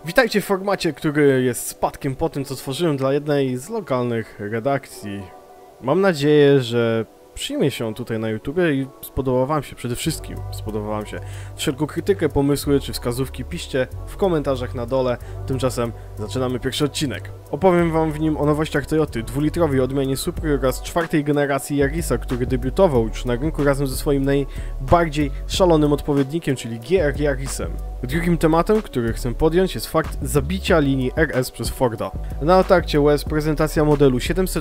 Witajcie w formacie, który jest spadkiem po tym, co tworzyłem dla jednej z lokalnych redakcji. Mam nadzieję, że przyjmie się on tutaj na YouTubie i spodobał wam się, przede wszystkim spodobał wam się. Wszelką krytykę, pomysły czy wskazówki piszcie w komentarzach na dole. Tymczasem zaczynamy pierwszy odcinek. Opowiem wam w nim o nowościach Toyoty, dwulitrowej odmianie Supry oraz czwartej generacji Yarisa, który debiutował już na rynku razem ze swoim najbardziej szalonym odpowiednikiem, czyli GR Yarisem. Drugim tematem, który chcę podjąć, jest fakt zabicia linii RS przez Forda. Na tarcie US prezentacja modelu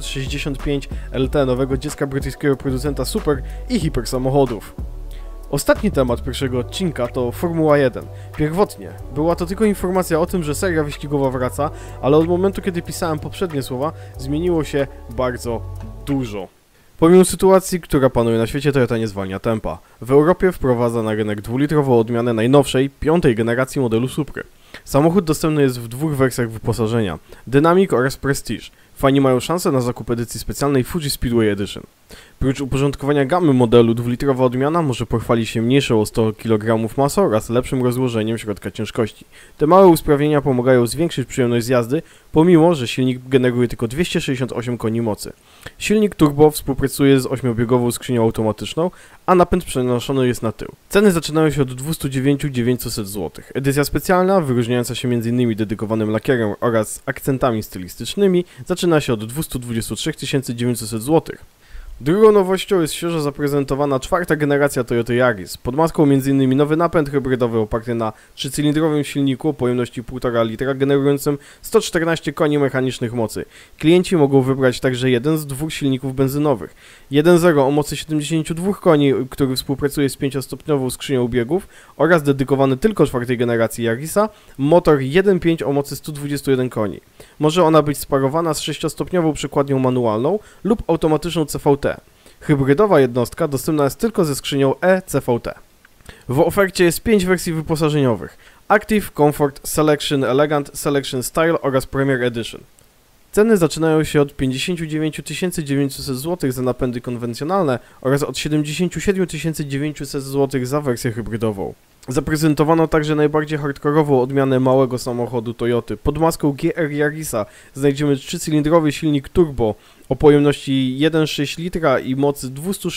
765 LT, nowego dziecka brytyjskiego producenta super i hipersamochodów. Ostatni temat pierwszego odcinka to Formuła 1. Pierwotnie była to tylko informacja o tym, że seria wyścigowa wraca, ale od momentu, kiedy pisałem poprzednie słowa, zmieniło się bardzo dużo. Pomimo sytuacji, która panuje na świecie, Toyota nie zwalnia tempa. W Europie wprowadza na rynek dwulitrową odmianę najnowszej, piątej generacji modelu Supry. Samochód dostępny jest w dwóch wersjach wyposażenia: Dynamic oraz Prestige. Fani mają szansę na zakup edycji specjalnej Fuji Speedway Edition. Prócz uporządkowania gamy modelu, dwulitrowa odmiana może pochwalić się mniejszą o 100 kg masą oraz lepszym rozłożeniem środka ciężkości. Te małe usprawnienia pomagają zwiększyć przyjemność z jazdy, pomimo że silnik generuje tylko 268 koni mocy. Silnik turbo współpracuje z 8-biegową skrzynią automatyczną, a napęd przenoszony jest na tył. Ceny zaczynają się od 209 900 zł. Edycja specjalna, wyróżniająca się m.in. dedykowanym lakierem oraz akcentami stylistycznymi, zaczyna się od 223 900 zł. Drugą nowością jest świeżo zaprezentowana czwarta generacja Toyota Yaris. Pod maską m.in. nowy napęd hybrydowy oparty na trzycylindrowym silniku o pojemności 1,5 litra generującym 114 koni mechanicznych mocy. Klienci mogą wybrać także jeden z dwóch silników benzynowych. 1.0 o mocy 72 koni, który współpracuje z 5-stopniową skrzynią biegów oraz dedykowany tylko czwartej generacji Yarisa, motor 1.5 o mocy 121 koni. Może ona być sparowana z 6-stopniową przykładnią manualną lub automatyczną CVT. Hybrydowa jednostka dostępna jest tylko ze skrzynią e-CVT. W ofercie jest 5 wersji wyposażeniowych: Active, Comfort, Selection Elegant, Selection Style oraz Premier Edition. Ceny zaczynają się od 59 900 zł za napędy konwencjonalne oraz od 77 900 zł za wersję hybrydową. Zaprezentowano także najbardziej hardkorową odmianę małego samochodu Toyoty. Pod maską GR Yarisa znajdziemy trzycylindrowy silnik turbo o pojemności 1,6 litra i mocy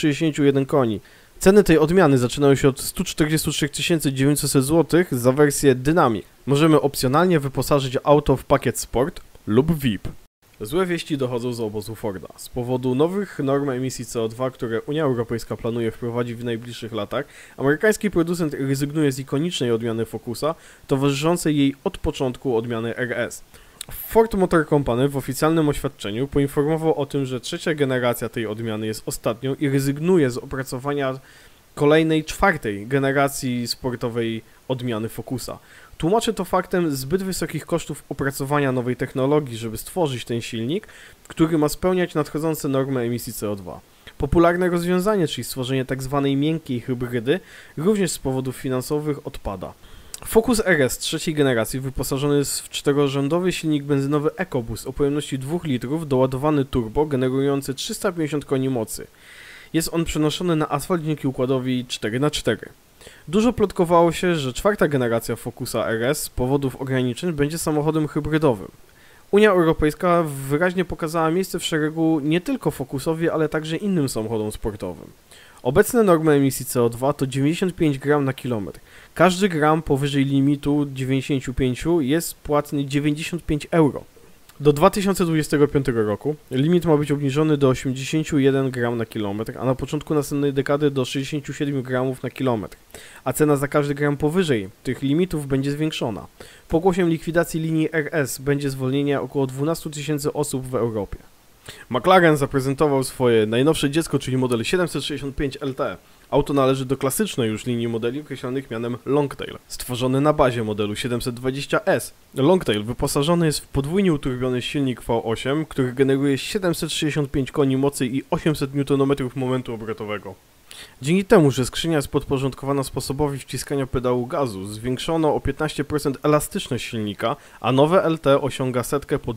261 koni. Ceny tej odmiany zaczynają się od 143 900 zł za wersję Dynamic. Możemy opcjonalnie wyposażyć auto w pakiet Sport lub VIP. Złe wieści dochodzą z obozu Forda. Z powodu nowych norm emisji CO2, które Unia Europejska planuje wprowadzić w najbliższych latach, amerykański producent rezygnuje z ikonicznej odmiany Focusa, towarzyszącej jej od początku odmiany RS. Ford Motor Company w oficjalnym oświadczeniu poinformował o tym, że trzecia generacja tej odmiany jest ostatnią i rezygnuje z opracowania kolejnej, czwartej generacji sportowej odmiany Focusa. Tłumaczy to faktem zbyt wysokich kosztów opracowania nowej technologii, żeby stworzyć ten silnik, który ma spełniać nadchodzące normy emisji CO2. Popularne rozwiązanie, czyli stworzenie tzw. miękkiej hybrydy, również z powodów finansowych odpada. Focus RS trzeciej generacji wyposażony jest w czterorzędowy silnik benzynowy EcoBoost o pojemności 2 litrów, doładowany turbo, generujący 350 koni mocy. Jest on przenoszony na asfalt dzięki układowi 4x4. Dużo plotkowało się, że czwarta generacja Focusa RS z powodów ograniczeń będzie samochodem hybrydowym. Unia Europejska wyraźnie pokazała miejsce w szeregu nie tylko Focusowi, ale także innym samochodom sportowym. Obecne normy emisji CO2 to 95 gram na kilometr. Każdy gram powyżej limitu 95 jest płatny 95 euro. Do 2025 roku limit ma być obniżony do 81 gram na kilometr, a na początku następnej dekady do 67 gramów na kilometr, a cena za każdy gram powyżej tych limitów będzie zwiększona. Pokłosiem likwidacji linii RS będzie zwolnienie około 12 000 osób w Europie. McLaren zaprezentował swoje najnowsze dziecko, czyli model 765 LT. Auto należy do klasycznej już linii modeli określonych mianem Longtail, stworzony na bazie modelu 720S. Longtail wyposażony jest w podwójnie uturbiony silnik V8, który generuje 765 koni mocy i 800 Nm momentu obrotowego. Dzięki temu, że skrzynia jest podporządkowana sposobowi wciskania pedału gazu, zwiększono o 15% elastyczność silnika, a nowe LT osiąga setkę po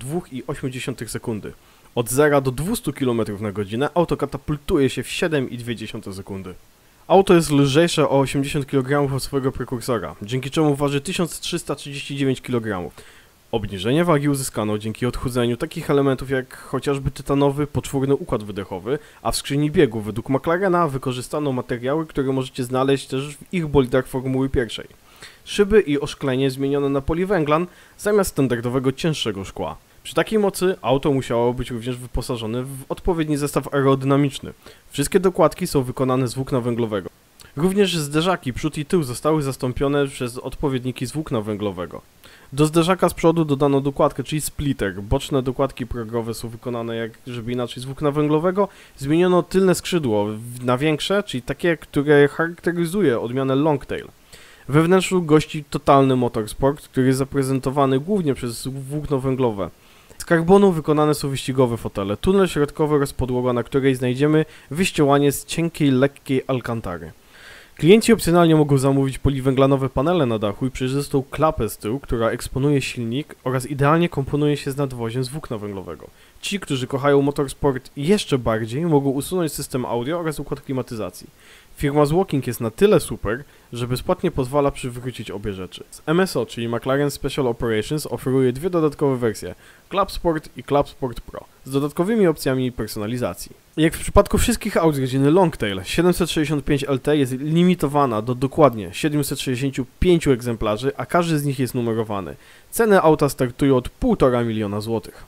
2,8 sekundy. Od 0 do 200 km na godzinę auto katapultuje się w 7,2 sekundy. Auto jest lżejsze o 80 kg od swojego prekursora, dzięki czemu waży 1339 kg. Obniżenie wagi uzyskano dzięki odchudzeniu takich elementów jak chociażby tytanowy poczwórny układ wydechowy, a w skrzyni biegów według McLarena wykorzystano materiały, które możecie znaleźć też w ich bolidach Formuły 1. Szyby i oszklenie zmieniono na poliwęglan zamiast standardowego cięższego szkła. Przy takiej mocy auto musiało być również wyposażone w odpowiedni zestaw aerodynamiczny. Wszystkie dokładki są wykonane z włókna węglowego. Również zderzaki przód i tył zostały zastąpione przez odpowiedniki z włókna węglowego. Do zderzaka z przodu dodano dokładkę, czyli splitter. Boczne dokładki progowe są wykonane, jak żeby inaczej, z włókna węglowego. Zmieniono tylne skrzydło na większe, czyli takie, które charakteryzuje odmianę Longtail. We wnętrzu gości totalny motorsport, który jest zaprezentowany głównie przez włókno węglowe. Z karbonu wykonane są wyścigowe fotele, tunel środkowy oraz podłoga, na której znajdziemy wyściełanie z cienkiej, lekkiej alkantary. Klienci opcjonalnie mogą zamówić poliwęglanowe panele na dachu i przejrzystą klapę z tyłu, która eksponuje silnik oraz idealnie komponuje się z nadwoziem z włókna węglowego. Ci, którzy kochają motorsport jeszcze bardziej, mogą usunąć system audio oraz układ klimatyzacji. Firma z Walking jest na tyle super, że bezpłatnie pozwala przywrócić obie rzeczy. Z MSO, czyli McLaren Special Operations, oferuje dwie dodatkowe wersje, Club Sport i Club Sport Pro, z dodatkowymi opcjami personalizacji. Jak w przypadku wszystkich aut z rodziny Longtail, 765 LT jest limitowana do dokładnie 765 egzemplarzy, a każdy z nich jest numerowany. Ceny auta startują od 1,5 miliona złotych.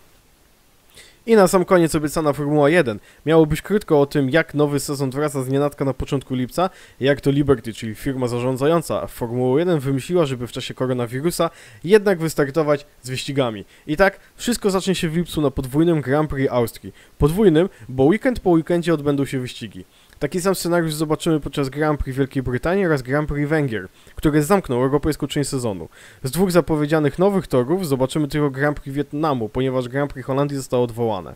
I na sam koniec obiecana Formuła 1. Miało być krótko o tym, jak nowy sezon wraca znienacka na początku lipca, jak to Liberty, czyli firma zarządzająca Formułą 1, wymyśliła, żeby w czasie koronawirusa jednak wystartować z wyścigami. I tak, wszystko zacznie się w lipcu na podwójnym Grand Prix Austrii. Podwójnym, bo weekend po weekendzie odbędą się wyścigi. Taki sam scenariusz zobaczymy podczas Grand Prix Wielkiej Brytanii oraz Grand Prix Węgier, które zamkną europejską część sezonu. Z dwóch zapowiedzianych nowych torów zobaczymy tylko Grand Prix Wietnamu, ponieważ Grand Prix Holandii zostało odwołane.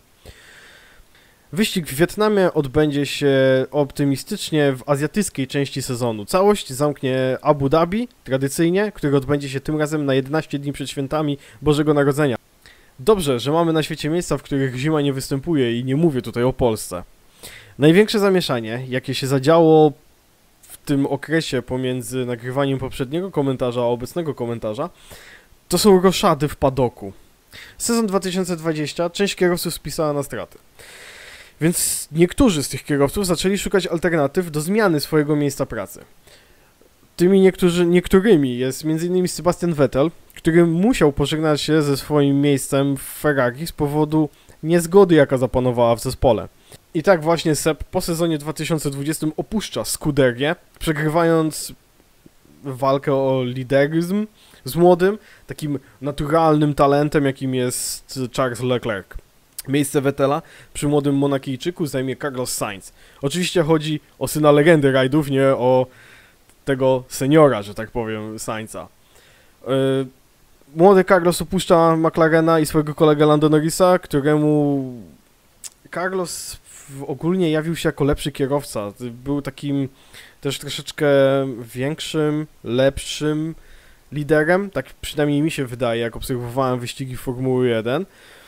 Wyścig w Wietnamie odbędzie się optymistycznie w azjatyckiej części sezonu. Całość zamknie Abu Dhabi, tradycyjnie, który odbędzie się tym razem na 11 dni przed świętami Bożego Narodzenia. Dobrze, że mamy na świecie miejsca, w których zima nie występuje i nie mówię tutaj o Polsce. Największe zamieszanie, jakie się zadziało w tym okresie pomiędzy nagrywaniem poprzedniego komentarza a obecnego komentarza, to są roszady w padoku. Sezon 2020 część kierowców spisała na straty. Więc niektórzy z tych kierowców zaczęli szukać alternatyw do zmiany swojego miejsca pracy. Tymi niektórymi jest m.in. Sebastian Vettel, który musiał pożegnać się ze swoim miejscem w Ferrari z powodu niezgody, jaka zapanowała w zespole. I tak właśnie Seb po sezonie 2020 opuszcza Scuderię, przegrywając walkę o lideryzm z młodym, takim naturalnym talentem, jakim jest Charles Leclerc. Miejsce Vettela przy młodym Monakijczyku zajmie Carlos Sainz. Oczywiście chodzi o syna legendy rajdów, nie o tego seniora, że tak powiem, Sainza. Młody Carlos opuszcza McLarena i swojego kolegę Lando Norrisa, któremu Carlos ogólnie jawił się jako lepszy kierowca. Był takim też troszeczkę większym, lepszym liderem, tak przynajmniej mi się wydaje, jak obserwowałem wyścigi Formuły 1.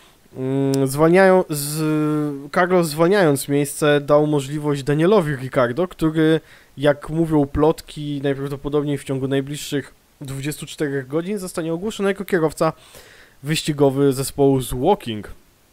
Carlos zwalniając miejsce dał możliwość Danielowi Ricciardo, który, jak mówią plotki, najprawdopodobniej w ciągu najbliższych 24 godzin zostanie ogłoszony jako kierowca wyścigowy zespołu z Walking.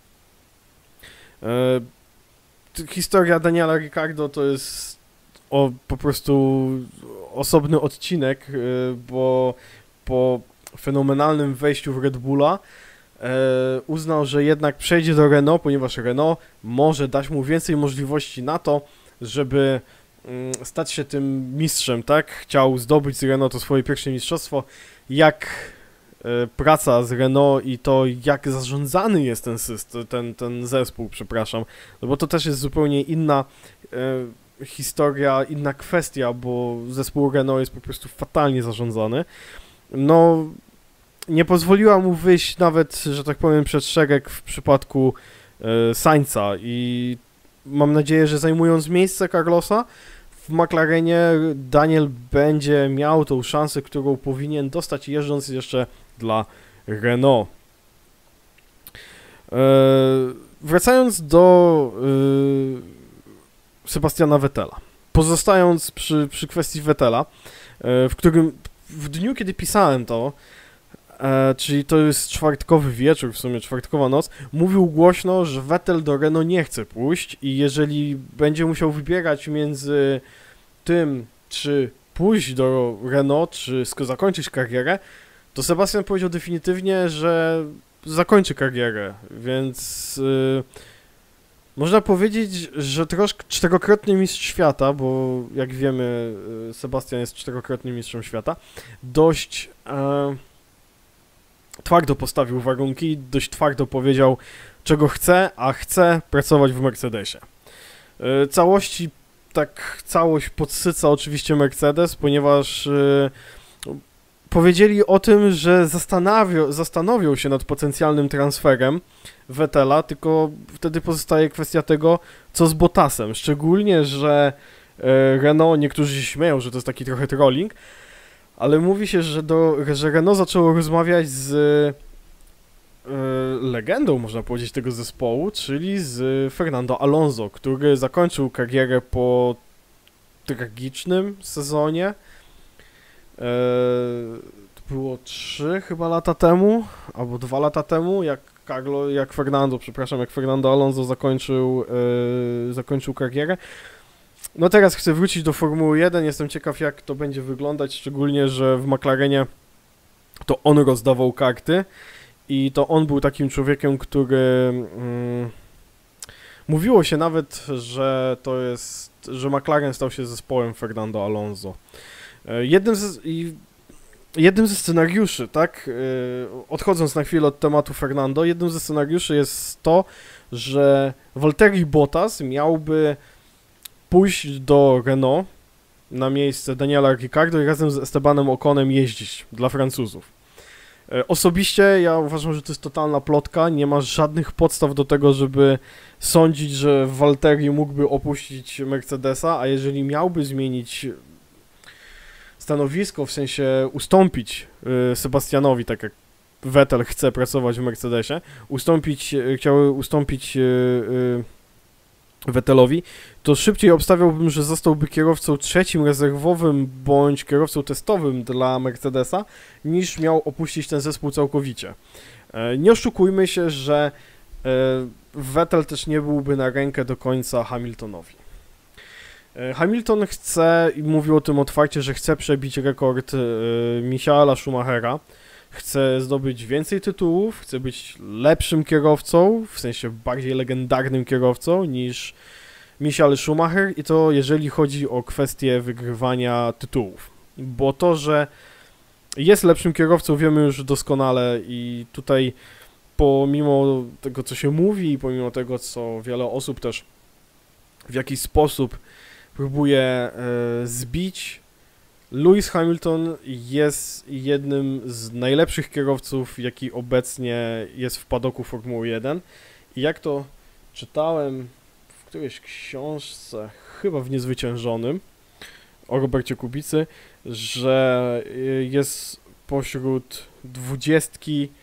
Historia Daniela Ricciardo to jest po prostu osobny odcinek, bo po fenomenalnym wejściu w Red Bulla uznał, że jednak przejdzie do Renault, ponieważ Renault może dać mu więcej możliwości na to, żeby stać się tym mistrzem, tak? Chciał zdobyć z Renault to swoje pierwsze mistrzostwo. Jak praca z Renault i to, jak zarządzany jest ten zespół, przepraszam, no bo to też jest zupełnie inna historia, inna kwestia, bo zespół Renault jest po prostu fatalnie zarządzany. No, nie pozwoliła mu wyjść nawet, że tak powiem, przed szereg w przypadku Sainza i mam nadzieję, że zajmując miejsce Carlosa w McLarenie, Daniel będzie miał tą szansę, którą powinien dostać, jeżdżąc jeszcze dla Renault. Wracając do Sebastiana Vettela. pozostając przy kwestii Vettela, w dniu, kiedy pisałem to, czyli to jest czwartkowy wieczór, w sumie czwartkowa noc, mówił głośno, że Vettel do Renault nie chce pójść i jeżeli będzie musiał wybierać między tym, czy pójść do Renault, czy zakończyć karierę, to Sebastian powiedział definitywnie, że zakończy karierę, więc można powiedzieć, że troszkę czterokrotny mistrz świata, bo jak wiemy, Sebastian jest czterokrotnym mistrzem świata, dość twardo postawił warunki, dość twardo powiedział, czego chce, a chce pracować w Mercedesie. Całość podsyca oczywiście Mercedes, ponieważ powiedzieli o tym, że zastanowią się nad potencjalnym transferem Vettela, tylko wtedy pozostaje kwestia tego, co z Bottasem. Szczególnie, że Renault, niektórzy się śmieją, że to jest taki trochę trolling, ale mówi się, że Renault zaczęło rozmawiać z legendą, można powiedzieć, tego zespołu, czyli z Fernando Alonso, który zakończył karierę po tragicznym sezonie. To było 3 chyba lata temu, albo 2 lata temu, jak Fernando Alonso zakończył karierę. No teraz chcę wrócić do Formuły 1, jestem ciekaw, jak to będzie wyglądać, szczególnie, że w McLarenie to on rozdawał karty i to on był takim człowiekiem, który mówiło się nawet, że McLaren stał się zespołem Fernando Alonso. Jednym ze scenariuszy, tak, odchodząc na chwilę od tematu Fernando, jednym ze scenariuszy jest to, że Valtteri Bottas miałby pójść do Renault na miejsce Daniela Ricciardo i razem z Estebanem Oconem jeździć dla Francuzów. Osobiście ja uważam, że to jest totalna plotka, nie ma żadnych podstaw do tego, żeby sądzić, że Valtteri mógłby opuścić Mercedesa, a jeżeli miałby zmienić stanowisko, w sensie ustąpić Sebastianowi, tak jak Vettel chce pracować w Mercedesie, chciał ustąpić Vettelowi, to szybciej obstawiałbym, że zostałby kierowcą trzecim rezerwowym bądź kierowcą testowym dla Mercedesa, niż miał opuścić ten zespół całkowicie. Nie oszukujmy się, że Vettel też nie byłby na rękę do końca Hamiltonowi. Hamilton chce, i mówił o tym otwarcie, że chce przebić rekord Michaela Schumachera, chce zdobyć więcej tytułów, chce być lepszym kierowcą, w sensie bardziej legendarnym kierowcą niż Michael Schumacher i to jeżeli chodzi o kwestię wygrywania tytułów. Bo to, że jest lepszym kierowcą wiemy już doskonale i tutaj pomimo tego, co się mówi, pomimo tego, co wiele osób też w jakiś sposób próbuje zbić, Lewis Hamilton jest jednym z najlepszych kierowców, jaki obecnie jest w padoku Formuły 1 i jak to czytałem w którejś książce, chyba w Niezwyciężonym, o Robercie Kubicy, że jest pośród 20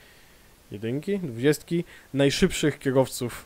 najszybszych kierowców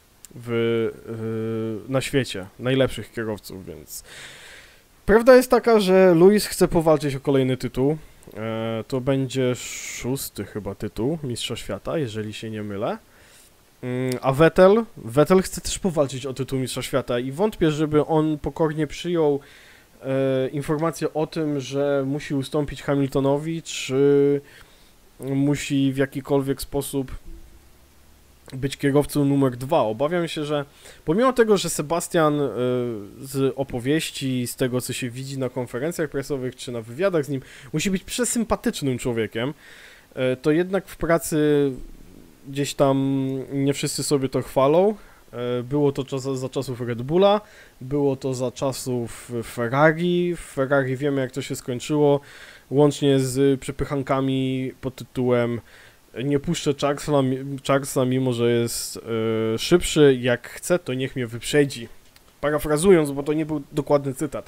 na świecie, najlepszych kierowców, więc prawda jest taka, że Lewis chce powalczyć o kolejny tytuł. To będzie 6. chyba tytuł Mistrza Świata, jeżeli się nie mylę. A Vettel chce też powalczyć o tytuł Mistrza Świata i wątpię, żeby on pokornie przyjął informację o tym, że musi ustąpić Hamiltonowi, czy musi w jakikolwiek sposób być kierowcą numer 2. Obawiam się, że pomimo tego, że Sebastian z opowieści, z tego co się widzi na konferencjach prasowych czy na wywiadach z nim, musi być przesympatycznym człowiekiem, to jednak w pracy gdzieś tam nie wszyscy sobie to chwalą. Było to za czasów Red Bulla, było to za czasów Ferrari. W Ferrari wiemy, jak to się skończyło, łącznie z przepychankami pod tytułem nie puszczę Charlesa, mimo że jest szybszy, jak chce, to niech mnie wyprzedzi. Parafrazując, bo to nie był dokładny cytat.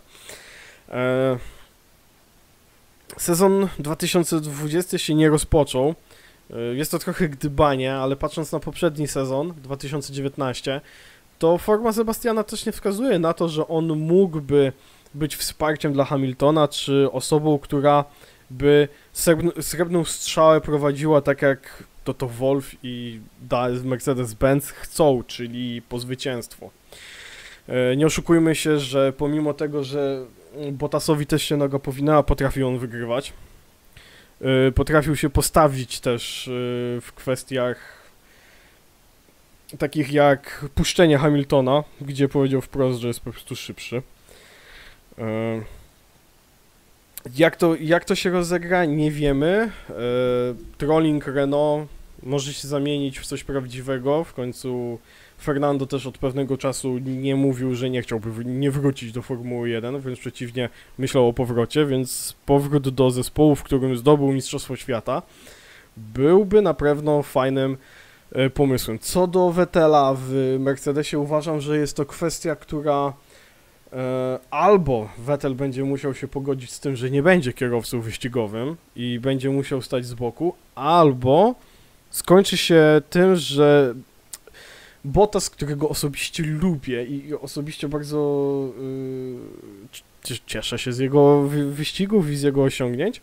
Sezon 2020 się nie rozpoczął. Jest to trochę gdybanie, ale patrząc na poprzedni sezon, 2019, to forma Sebastiana też nie wskazuje na to, że on mógłby być wsparciem dla Hamiltona, czy osobą, która by srebrną strzałę prowadziła tak jak Toto Wolff i Mercedes-Benz chcą, czyli po zwycięstwo. Nie oszukujmy się, że pomimo tego, że Bottasowi też się noga powinęła, potrafił on wygrywać. Potrafił się postawić też w kwestiach takich jak puszczenie Hamiltona, gdzie powiedział wprost, że jest po prostu szybszy. Jak to się rozegra, nie wiemy. Trolling Renault może się zamienić w coś prawdziwego. W końcu Fernando też od pewnego czasu nie mówił, że nie chciałby nie wrócić do Formuły 1, wręcz przeciwnie, myślał o powrocie, więc powrót do zespołu, w którym zdobył Mistrzostwo Świata, byłby na pewno fajnym pomysłem. Co do Vettela w Mercedesie, uważam, że jest to kwestia, która albo Vettel będzie musiał się pogodzić z tym, że nie będzie kierowcą wyścigowym i będzie musiał stać z boku, albo skończy się tym, że Bottas, którego osobiście lubię i osobiście bardzo cieszę się z jego wyścigów i z jego osiągnięć,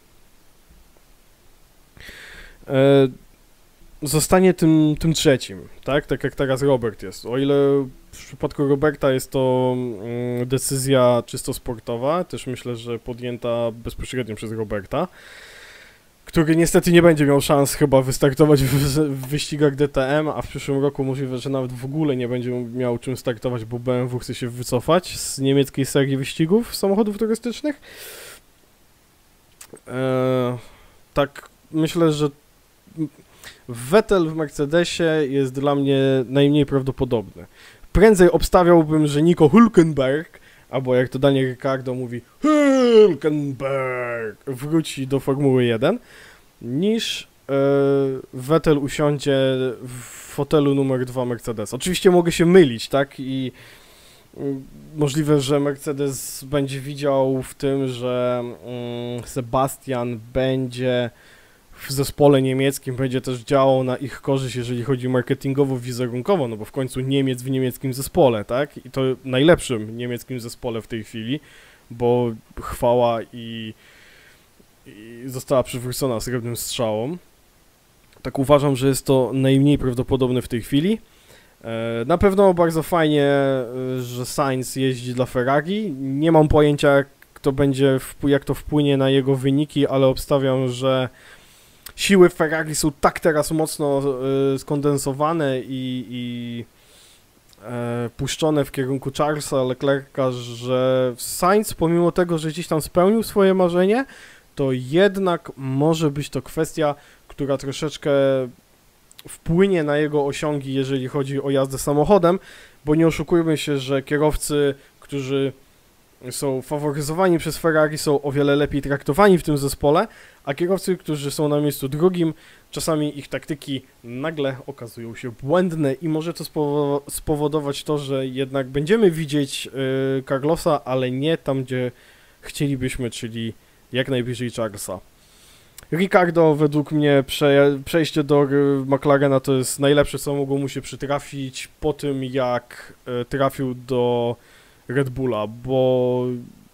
zostanie tym trzecim, tak? Tak jak teraz Robert jest. O ile w przypadku Roberta jest to decyzja czysto sportowa, też myślę, że podjęta bezpośrednio przez Roberta, który niestety nie będzie miał szans chyba wystartować w wyścigach DTM, a w przyszłym roku możliwe, że nawet w ogóle nie będzie miał czym startować, bo BMW chce się wycofać z niemieckiej serii wyścigów samochodów turystycznych. Tak, myślę, że Vettel w Mercedesie jest dla mnie najmniej prawdopodobny. Prędzej obstawiałbym, że Nico Hülkenberg, albo jak to Daniel Ricciardo mówi, Hülkenberg, wróci do Formuły 1, niż Vettel usiądzie w fotelu numer 2 Mercedes. Oczywiście mogę się mylić, tak? I możliwe, że Mercedes będzie widział w tym, że Sebastian będzie w zespole niemieckim, będzie też działał na ich korzyść, jeżeli chodzi marketingowo-wizerunkowo, no bo w końcu Niemiec w niemieckim zespole, tak? I to najlepszym niemieckim zespole w tej chwili, bo chwała i została przywrócona srebrnym strzałom. Tak uważam, że jest to najmniej prawdopodobne w tej chwili. Na pewno bardzo fajnie, że Sainz jeździ dla Ferrari. Nie mam pojęcia, jak to wpłynie na jego wyniki, ale obstawiam, że siły Ferrari są tak teraz mocno skondensowane i puszczone w kierunku Charlesa Leclerca, że Sainz, pomimo tego, że gdzieś tam spełnił swoje marzenie, to jednak może być to kwestia, która troszeczkę wpłynie na jego osiągi, jeżeli chodzi o jazdę samochodem, bo nie oszukujmy się, że kierowcy, którzy są faworyzowani przez Ferrari, są o wiele lepiej traktowani w tym zespole, a kierowcy, którzy są na miejscu drugim, czasami ich taktyki nagle okazują się błędne i może to spowodować to, że jednak będziemy widzieć Carlosa, ale nie tam, gdzie chcielibyśmy, czyli jak najbliżej Charlesa. Ricciardo, według mnie przejście do McLarena to jest najlepsze, co mogło mu się przytrafić po tym, jak trafił do Red Bulla, bo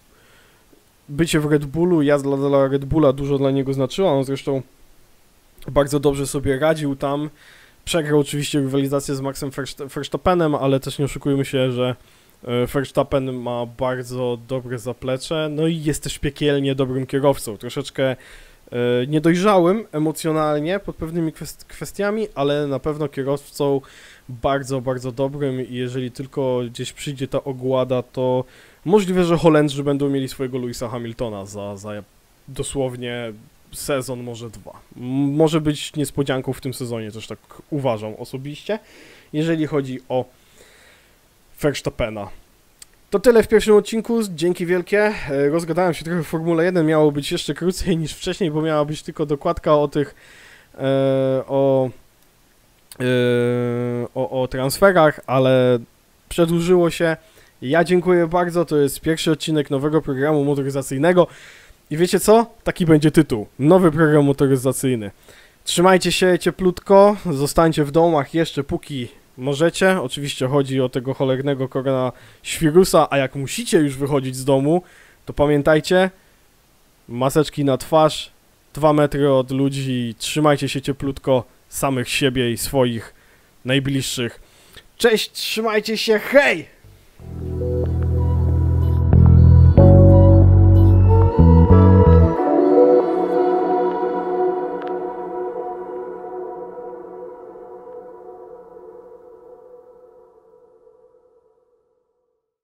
bycie w Red Bullu, jazda dla Red Bulla dużo dla niego znaczyła, on zresztą bardzo dobrze sobie radził tam, przegrał oczywiście rywalizację z Maxem Verstappenem, ale też nie oszukujmy się, że Verstappen ma bardzo dobre zaplecze, no i jest też piekielnie dobrym kierowcą, troszeczkę niedojrzałym emocjonalnie pod pewnymi kwestiami, ale na pewno kierowcą bardzo, bardzo dobrym i jeżeli tylko gdzieś przyjdzie ta ogłada, to możliwe, że Holendrzy będą mieli swojego Lewisa Hamiltona za dosłownie sezon, może 2. Może być niespodzianką w tym sezonie, też tak uważam osobiście, jeżeli chodzi o Verstappena. To tyle w pierwszym odcinku, dzięki wielkie. Rozgadałem się trochę w Formule 1, miało być jeszcze krócej niż wcześniej, bo miała być tylko dokładka o tych o transferach, ale przedłużyło się. Ja dziękuję bardzo, to jest pierwszy odcinek nowego programu motoryzacyjnego i wiecie co? Taki będzie tytuł. Nowy program motoryzacyjny. Trzymajcie się cieplutko, zostańcie w domach jeszcze póki możecie. Oczywiście chodzi o tego cholernego koronawirusa, a jak musicie już wychodzić z domu, to pamiętajcie, maseczki na twarz, 2 metry od ludzi, trzymajcie się cieplutko, samych siebie i swoich najbliższych. Cześć, trzymajcie się, hej!